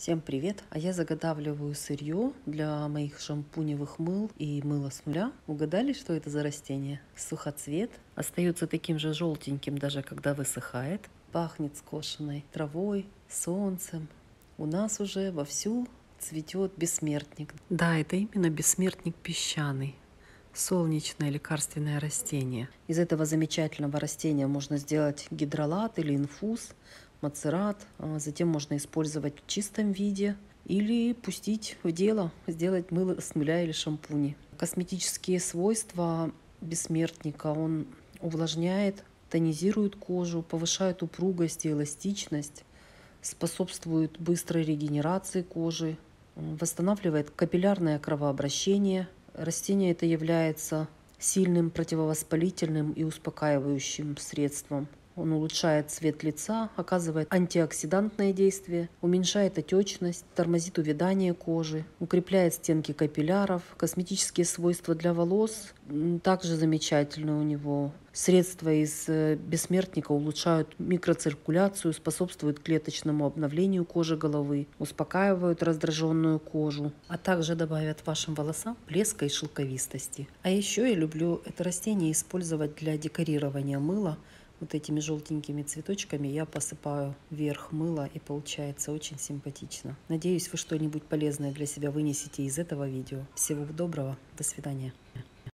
Всем привет! А я заготавливаю сырье для моих шампуневых мыл и мыла с нуля. Угадали, что это за растение? Сухоцвет. Остается таким же желтеньким, даже когда высыхает. Пахнет скошенной травой, солнцем. У нас уже вовсю цветет бессмертник. Да, это именно бессмертник песчаный. Солнечное лекарственное растение. Из этого замечательного растения можно сделать гидролат или инфуз, мацерат. Затем можно использовать в чистом виде или пустить в дело, сделать мыло с нуля или шампуни. Косметические свойства бессмертника: он увлажняет, тонизирует кожу, повышает упругость и эластичность, способствует быстрой регенерации кожи, восстанавливает капиллярное кровообращение. Растение это является сильным противовоспалительным и успокаивающим средством. Он улучшает цвет лица, оказывает антиоксидантное действие, уменьшает отечность, тормозит увядание кожи, укрепляет стенки капилляров. Косметические свойства для волос также замечательны у него. Средства из бессмертника улучшают микроциркуляцию, способствуют клеточному обновлению кожи головы, успокаивают раздраженную кожу, а также добавят вашим волосам блеска и шелковистости. А еще я люблю это растение использовать для декорирования мыла. Вот этими желтенькими цветочками я посыпаю вверх мыла, и получается очень симпатично. Надеюсь, вы что-нибудь полезное для себя вынесете из этого видео. Всего доброго, до свидания.